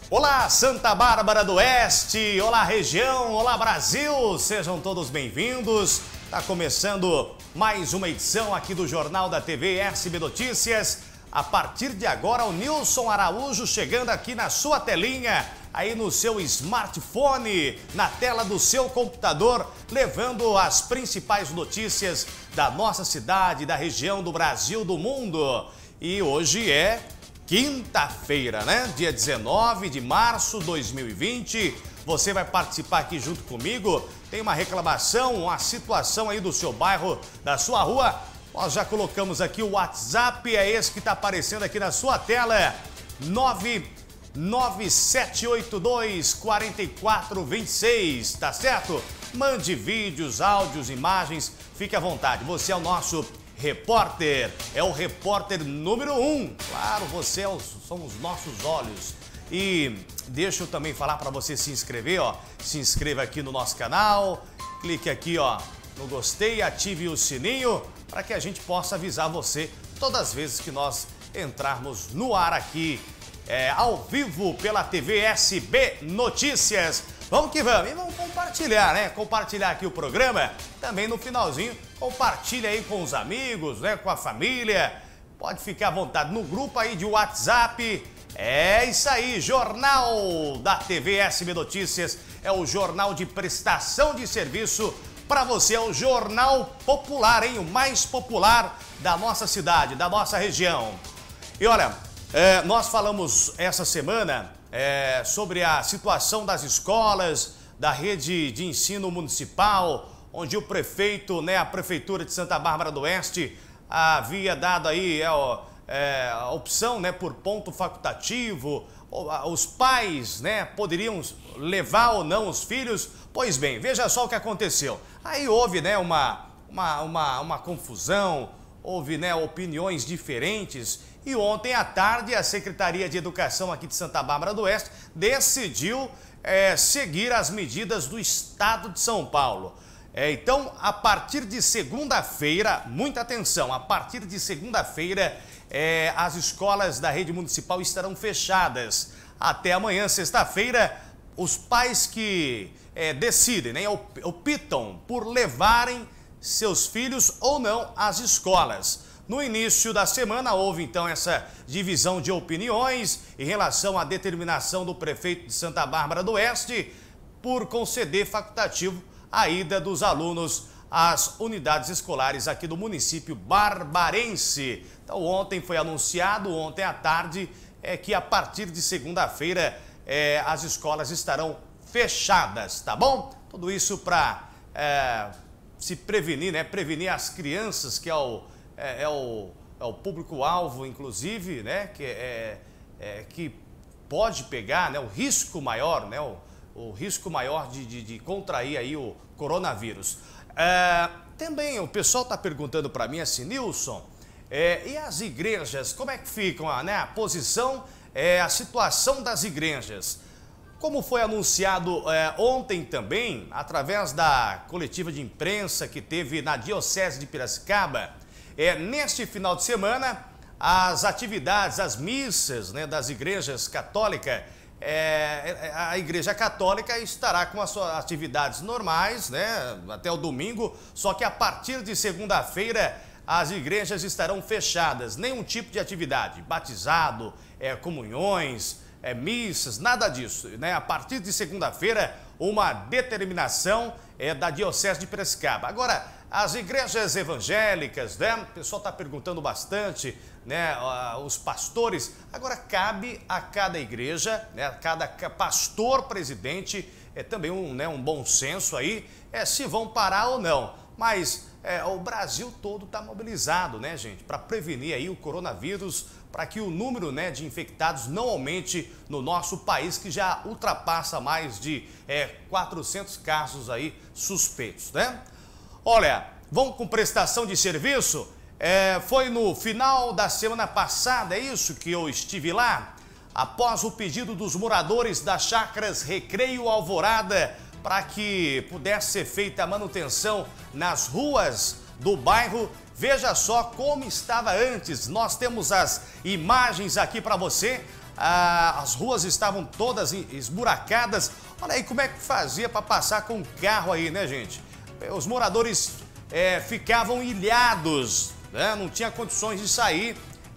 Olá, Santa Bárbara do Oeste, olá região, olá Brasil, sejam todos bem-vindos. Está começando mais uma edição aqui do Jornal da TV SB Notícias. A partir de agora, o Nilson Araújo chegando aqui na sua telinha, aí no seu smartphone, na tela do seu computador, levando as principais notícias da nossa cidade, da região, do Brasil, do mundo. E hoje é quinta-feira, né? Dia 19 de março de 2020. Você vai participar aqui junto comigo. Tem uma reclamação, uma situação aí do seu bairro, da sua rua. Nós já colocamos aqui o WhatsApp, é esse que está aparecendo aqui na sua tela. 997824426, tá certo? Mande vídeos, áudios, imagens, fique à vontade. Você é o nosso repórter, é o repórter número 1. Claro, você são os nossos olhos. E deixa eu também falar para você se inscrever, ó. Se inscreva aqui no nosso canal, clique aqui, ó, no gostei, ative o sininho para que a gente possa avisar você todas as vezes que nós entrarmos no ar aqui, ao vivo pela TV SB Notícias. Vamos que vamos, e vamos compartilhar, né? Compartilhar aqui o programa, também no finalzinho, compartilha aí com os amigos, né? Com a família, pode ficar à vontade no grupo aí de WhatsApp. É isso aí, Jornal da TV SB Notícias, é o jornal de prestação de serviço para você, é o jornal popular, hein? O mais popular da nossa cidade, da nossa região. E olha, nós falamos essa semana sobre a situação das escolas, da rede de ensino municipal, onde o prefeito, né, a Prefeitura de Santa Bárbara do Oeste havia dado aí a opção, né, por ponto facultativo, os pais, né, poderiam levar ou não os filhos. Pois bem, veja só o que aconteceu. Aí houve, né, uma confusão, houve, né, opiniões diferentes. E ontem à tarde a Secretaria de Educação aqui de Santa Bárbara do Oeste decidiu seguir as medidas do Estado de São Paulo. Então, a partir de segunda-feira, muita atenção, a partir de segunda-feira as escolas da rede municipal estarão fechadas. Até amanhã, sexta-feira, os pais que decidem, né, optam por levarem seus filhos ou não às escolas. No início da semana houve então essa divisão de opiniões em relação à determinação do prefeito de Santa Bárbara do Oeste por conceder facultativo a ida dos alunos às unidades escolares aqui do município barbarense. Então ontem foi anunciado, ontem à tarde, que a partir de segunda-feira as escolas estarão fechadas, tá bom? Tudo isso para se prevenir, né? Prevenir as crianças, que é o público-alvo, inclusive, né? Que pode pegar, né, o risco maior, né? O risco maior de contrair aí o coronavírus. Também o pessoal está perguntando para mim assim, Nilson, e as igrejas, como é que ficam, né? A posição, a situação das igrejas. Como foi anunciado ontem também, através da coletiva de imprensa que teve na Diocese de Piracicaba, neste final de semana, as atividades, as missas, né, das igrejas católicas, a Igreja Católica estará com as suas atividades normais, né, até o domingo, só que a partir de segunda-feira as igrejas estarão fechadas, nenhum tipo de atividade, batizado, comunhões, missas, nada disso, né? A partir de segunda-feira, uma determinação da Diocese de Piracicaba. Agora, as igrejas evangélicas, né? O pessoal está perguntando bastante, né? Os pastores. Agora, cabe a cada igreja, né? A cada pastor presidente, também um bom senso aí, se vão parar ou não. Mas o Brasil todo está mobilizado, né, gente? Para prevenir aí o coronavírus, para que o número, né, de infectados não aumente no nosso país, que já ultrapassa mais de 400 casos aí suspeitos, né? Olha, vamos com prestação de serviço? Foi no final da semana passada, é isso que eu estive lá, após o pedido dos moradores das chácaras Recreio Alvorada, para que pudesse ser feita a manutenção nas ruas do bairro. Veja só como estava antes. Nós temos as imagens aqui para você. as ruas estavam todas esburacadas. Olha aí como é que fazia para passar com o carro aí, né, gente? Os moradores ficavam ilhados, né? Não tinha condições de sair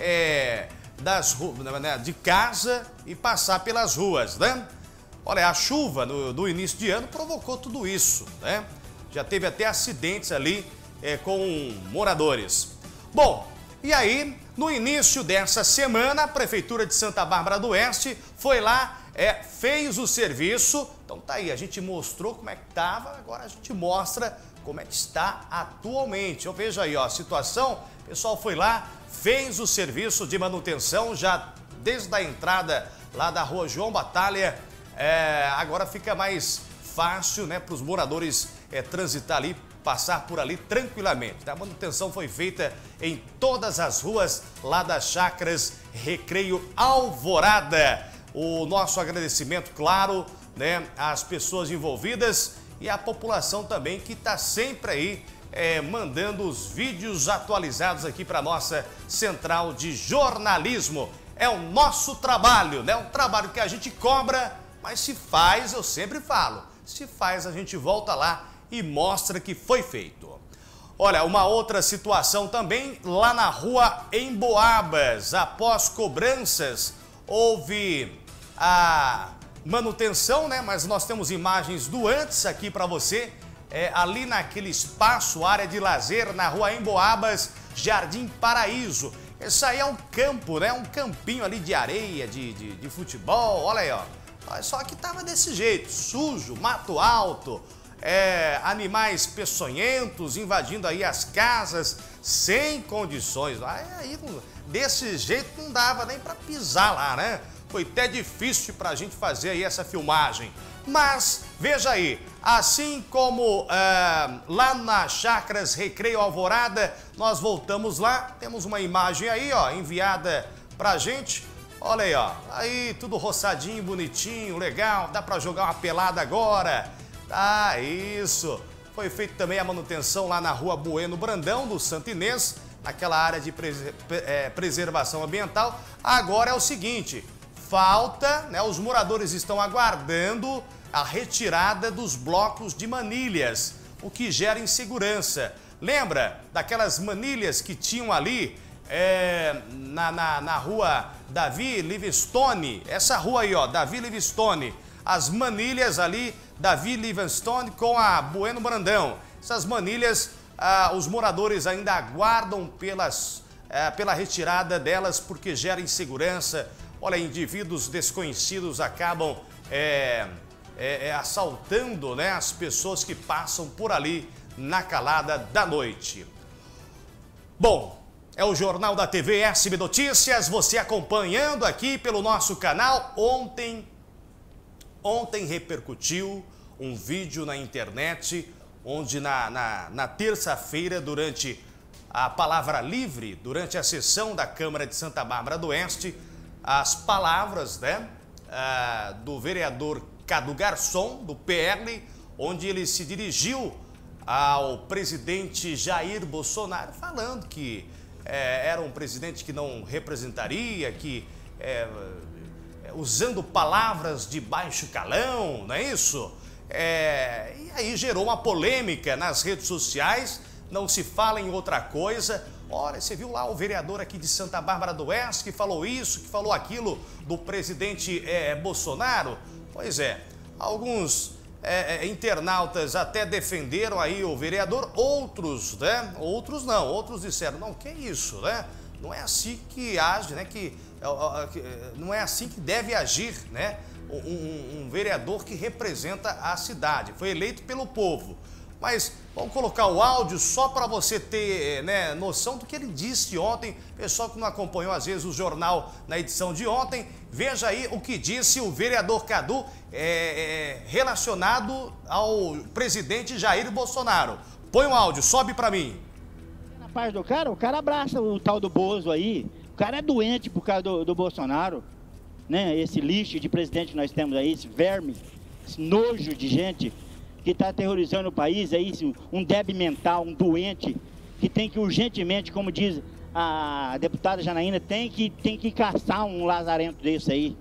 de casa e passar pelas ruas, né? Olha, a chuva do início de ano provocou tudo isso, né? Já teve até acidentes ali com moradores. Bom, e aí, no início dessa semana, a Prefeitura de Santa Bárbara do Oeste foi lá, fez o serviço. Então tá aí, a gente mostrou como é que estava, agora a gente mostra como é que está atualmente. Eu vejo aí, ó, a situação, o pessoal foi lá, fez o serviço de manutenção já desde a entrada lá da rua João Batalha. Agora fica mais fácil, né, para os moradores transitar ali, passar por ali tranquilamente. A manutenção foi feita em todas as ruas lá das Chácaras Recreio Alvorada. O nosso agradecimento, claro, né, às pessoas envolvidas e à população também que está sempre aí mandando os vídeos atualizados aqui para a nossa central de jornalismo. É o nosso trabalho, né? Um trabalho que a gente cobra, mas se faz, eu sempre falo, se faz a gente volta lá e mostra que foi feito. Olha, uma outra situação também lá na rua Emboabas. Após cobranças, houve a manutenção, né? Mas nós temos imagens do antes aqui para você. Ali naquele espaço, área de lazer, na rua Emboabas, Jardim Paraíso. Esse aí é um campo, né? Um campinho ali de areia, de futebol. Olha aí, ó. Só que tava desse jeito, sujo, mato alto, animais peçonhentos invadindo aí as casas sem condições. Aí, desse jeito não dava nem para pisar lá, né? Foi até difícil para a gente fazer aí essa filmagem. Mas, veja aí, assim como lá na Chácaras Recreio Alvorada, nós voltamos lá, temos uma imagem aí, ó, enviada pra gente. Olha aí, ó, aí tudo roçadinho, bonitinho, legal, dá para jogar uma pelada agora. Ah, isso. Foi feita também a manutenção lá na rua Bueno Brandão, do Santo Inês, naquela área de preservação ambiental. Agora é o seguinte, falta, né, os moradores estão aguardando a retirada dos blocos de manilhas, o que gera insegurança. Lembra daquelas manilhas que tinham ali na rua Davi Livingstone? Essa rua aí, ó, Davi Livingstone. As manilhas ali, Davi Livingstone com a Bueno Brandão. Essas manilhas, os moradores ainda aguardam pela retirada delas porque gera insegurança. Olha, indivíduos desconhecidos acabam assaltando, né, as pessoas que passam por ali na calada da noite. Bom, é o Jornal da TV SB Notícias, você acompanhando aqui pelo nosso canal. Ontem repercutiu um vídeo na internet, onde na terça-feira, durante a Palavra Livre, durante a sessão da Câmara de Santa Bárbara do Oeste, as palavras, né, do vereador Cadu Garçom, do PL, onde ele se dirigiu ao presidente Jair Bolsonaro, falando que era um presidente que não representaria, que usando palavras de baixo calão, não é isso? E aí gerou uma polêmica nas redes sociais, não se fala em outra coisa. Olha, você viu lá o vereador aqui de Santa Bárbara do Oeste que falou isso, que falou aquilo do presidente Bolsonaro? Pois é, alguns internautas até defenderam aí o vereador, outros, né? Outros não, outros disseram, não, que isso, né? Não é assim que age, né? Não é assim que deve agir, né? Um vereador que representa a cidade, foi eleito pelo povo. Mas vamos colocar o áudio só para você ter, né, noção do que ele disse ontem. Pessoal que não acompanhou às vezes o jornal na edição de ontem, veja aí o que disse o vereador Cadu relacionado ao presidente Jair Bolsonaro. Põe o áudio, sobe para mim. Na parte do cara, o cara abraça o tal do Bozo aí. O cara é doente por causa do Bolsonaro, né? Esse lixo de presidente que nós temos aí, esse verme, esse nojo de gente que está aterrorizando o país, aí, um débil mental, um doente, que tem que urgentemente, como diz a deputada Janaína tem que caçar um lazarento desse aí.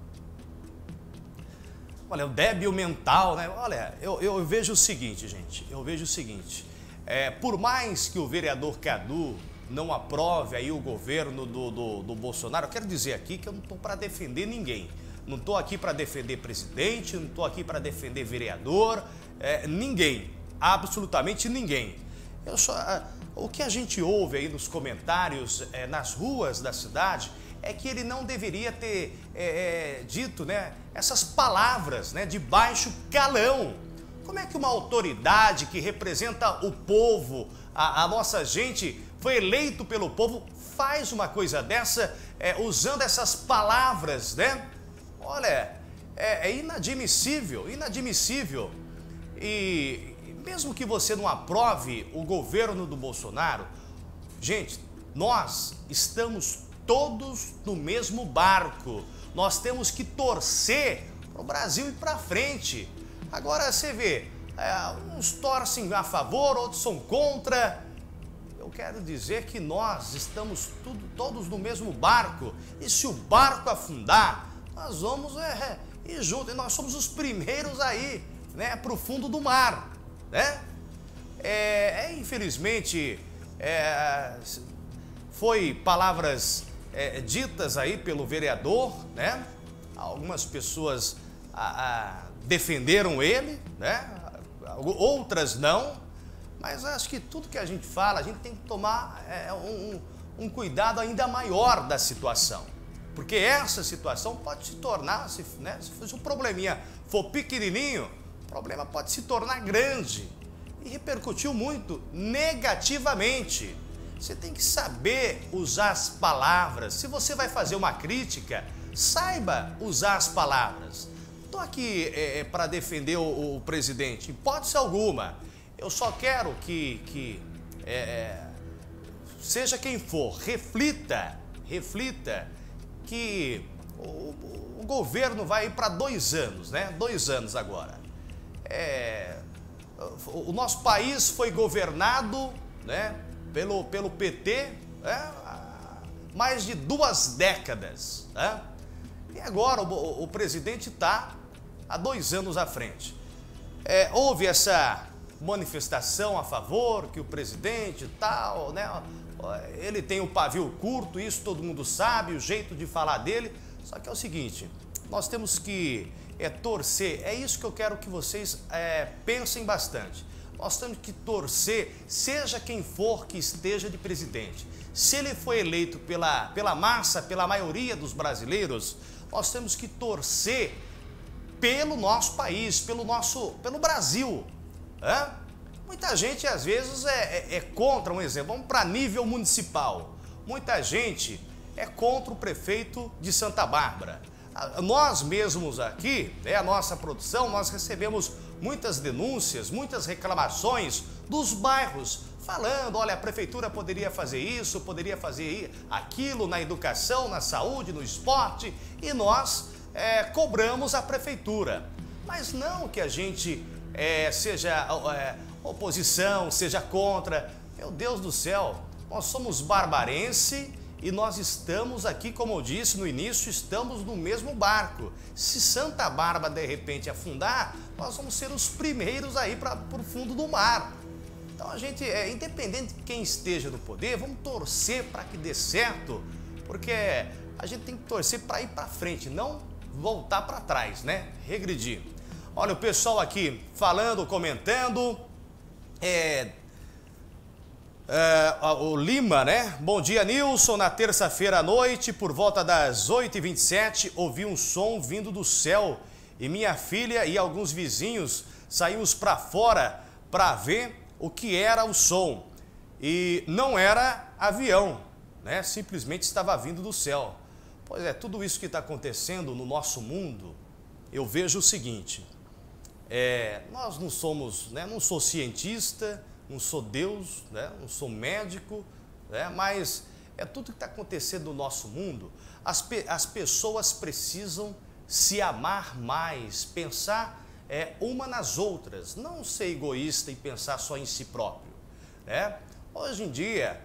Olha, o débil mental, né? Olha, eu vejo o seguinte, gente, eu vejo o seguinte, por mais que o vereador Cadu não aprove aí o governo do Bolsonaro, eu quero dizer aqui que eu não estou para defender ninguém, não estou aqui para defender presidente, não estou aqui para defender vereador, ninguém, absolutamente ninguém. O que a gente ouve aí nos comentários, nas ruas da cidade, é que ele não deveria ter dito, né, essas palavras, né, de baixo calão. Como é que uma autoridade que representa o povo, a nossa gente, foi eleito pelo povo, faz uma coisa dessa, usando essas palavras, né? Olha, é inadmissível, inadmissível. E mesmo que você não aprove o governo do Bolsonaro, gente, nós estamos todos no mesmo barco. Nós temos que torcer para o Brasil ir para frente. Agora você vê, uns torcem a favor, outros são contra. Eu quero dizer que nós estamos todos no mesmo barco. E se o barco afundar, nós vamos ir junto. E nós somos os primeiros aí, né, para o fundo do mar, né? Infelizmente, foi palavras ditas aí pelo vereador, né? Algumas pessoas defenderam ele, né? Outras não, mas acho que tudo que a gente fala, a gente tem que tomar um cuidado ainda maior da situação, porque essa situação pode se tornar, se um probleminha for pequenininho, o problema pode se tornar grande e repercutiu muito negativamente. Você tem que saber usar as palavras. Se você vai fazer uma crítica, saiba usar as palavras. Estou aqui para defender o presidente, hipótese alguma. Eu só quero que seja quem for, reflita que o governo vai ir para 2 anos, né? 2 anos agora. O nosso país foi governado, né, pelo PT, mais de 2 décadas, né? E agora o presidente está há 2 anos à frente. Houve essa manifestação a favor que o presidente tal, né? Ele tem o pavio curto, isso todo mundo sabe, o jeito de falar dele. Só que é o seguinte, nós temos que torcer, é isso que eu quero que vocês pensem bastante. Nós temos que torcer, seja quem for que esteja de presidente. Se ele foi eleito pela massa, pela maioria dos brasileiros, nós temos que torcer pelo nosso país, pelo Brasil. Muita gente, às vezes, é contra, um exemplo, vamos para nível municipal. Muita gente é contra o prefeito de Santa Bárbara. Nós mesmos aqui, a nossa produção, nós recebemos muitas denúncias, muitas reclamações dos bairros, falando, olha, a prefeitura poderia fazer isso, poderia fazer aquilo na educação, na saúde, no esporte, e nós cobramos a prefeitura. Mas não que a gente seja oposição, seja contra. Meu Deus do céu, nós somos barbarense e nós estamos aqui, como eu disse no início, estamos no mesmo barco. Se Santa Bárbara de repente afundar, nós vamos ser os primeiros aí para o fundo do mar. Então a gente, independente de quem esteja no poder, vamos torcer para que dê certo, porque a gente tem que torcer para ir para frente, não voltar para trás, né? Regredir. Olha o pessoal aqui falando, comentando. O Lima, né? Bom dia, Nilson. Na terça-feira à noite, por volta das 8h27, ouvi um som vindo do céu e minha filha e alguns vizinhos saímos para fora para ver o que era o som. E não era avião, né? Simplesmente estava vindo do céu. Pois é, tudo isso que está acontecendo no nosso mundo, eu vejo o seguinte, nós não somos, né? Não sou cientista, não sou Deus, né? Não sou médico, né? Mas tudo que está acontecendo no nosso mundo, as pessoas precisam se amar mais, pensar uma nas outras, não ser egoísta e pensar só em si próprio, né? Hoje em dia,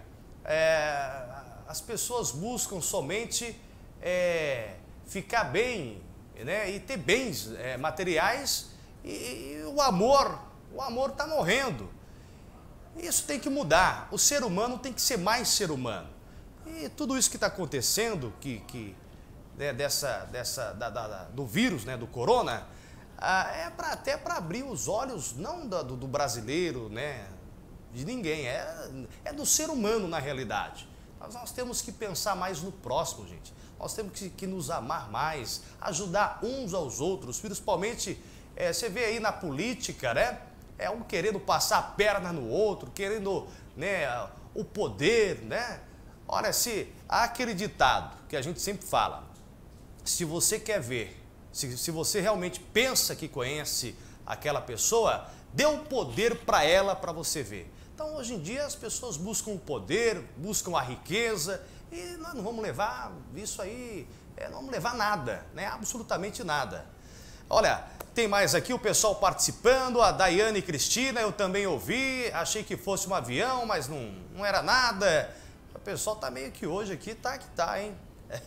as pessoas buscam somente ficar bem, né, e ter bens materiais, e o amor está morrendo. Isso tem que mudar. O ser humano tem que ser mais ser humano. E tudo isso que está acontecendo, né, do vírus, né, do corona, até para abrir os olhos, não do brasileiro, né, de ninguém, é do ser humano na realidade. Nós temos que pensar mais no próximo, gente. Nós temos que nos amar mais, ajudar uns aos outros, principalmente, você vê aí na política, né? Um querendo passar a perna no outro, querendo, né, o poder, né? Olha, há aquele ditado que a gente sempre fala, se você quer ver, se você realmente pensa que conhece aquela pessoa, dê o poder para ela para você ver. Então, hoje em dia, as pessoas buscam o poder, buscam a riqueza, e nós não vamos levar isso aí, não vamos levar nada, né? Absolutamente nada. Olha, tem mais aqui o pessoal participando, a Daiane Cristina, eu também ouvi, achei que fosse um avião, mas não era nada. O pessoal tá meio que hoje aqui, tá que tá, hein?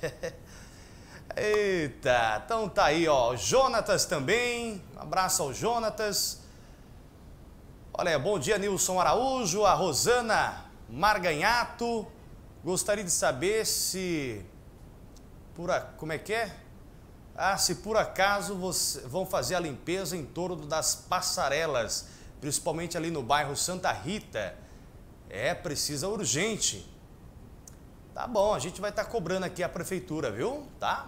Eita, então tá aí, ó, o Jonatas também, um abraço ao Jonatas. Olha, bom dia, Nilson Araújo, a Rosana Marganhato. Gostaria de saber se... Como é que é? Se por acaso vão fazer a limpeza em torno das passarelas, principalmente ali no bairro Santa Rita. Precisa urgente. Tá bom, a gente vai estar cobrando aqui a prefeitura, viu? Tá?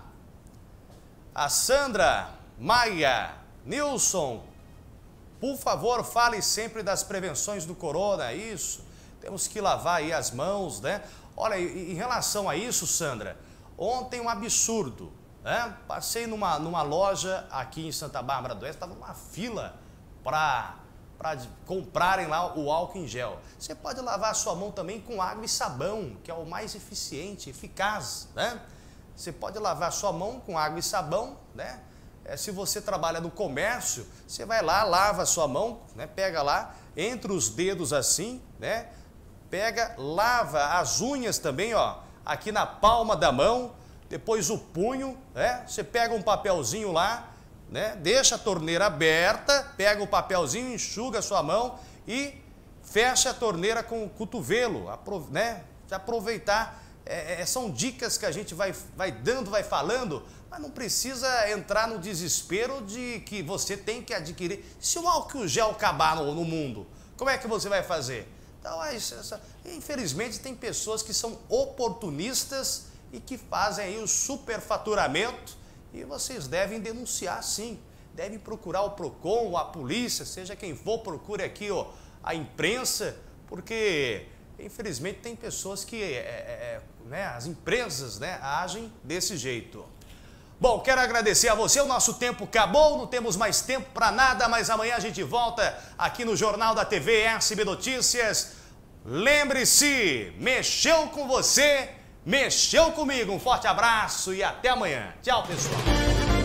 A Sandra Maia, Nilson, por favor, fale sempre das prevenções do corona, isso. Temos que lavar aí as mãos, né? Olha, em relação a isso, Sandra, ontem um absurdo. Passei numa loja aqui em Santa Bárbara do Oeste, estava uma fila para comprarem lá o álcool em gel. Você pode lavar a sua mão também com água e sabão, que é o mais eficiente, eficaz, né? Você pode lavar a sua mão com água e sabão, né? Se você trabalha no comércio, você vai lá, lava a sua mão, né? Pega lá, entre os dedos assim, né? Pega, lava as unhas também, ó, aqui na palma da mão. Depois o punho, né? Você pega um papelzinho lá, né? Deixa a torneira aberta, pega o papelzinho, enxuga a sua mão e fecha a torneira com o cotovelo, né? Aproveitar, são dicas que a gente vai dando, vai falando, mas não precisa entrar no desespero de que você tem que adquirir. Se o álcool gel acabar no mundo, como é que você vai fazer? Então, infelizmente, tem pessoas que são oportunistas e que fazem aí o superfaturamento, e vocês devem denunciar sim, devem procurar o PROCON, a polícia, seja quem for, procure aqui a imprensa, porque infelizmente tem pessoas que, né, as empresas, né, agem desse jeito. Bom, quero agradecer a você, o nosso tempo acabou, não temos mais tempo para nada, mas amanhã a gente volta aqui no Jornal da TV SB Notícias. Lembre-se, mexeu com você, mexeu comigo. Um forte abraço e até amanhã. Tchau, pessoal.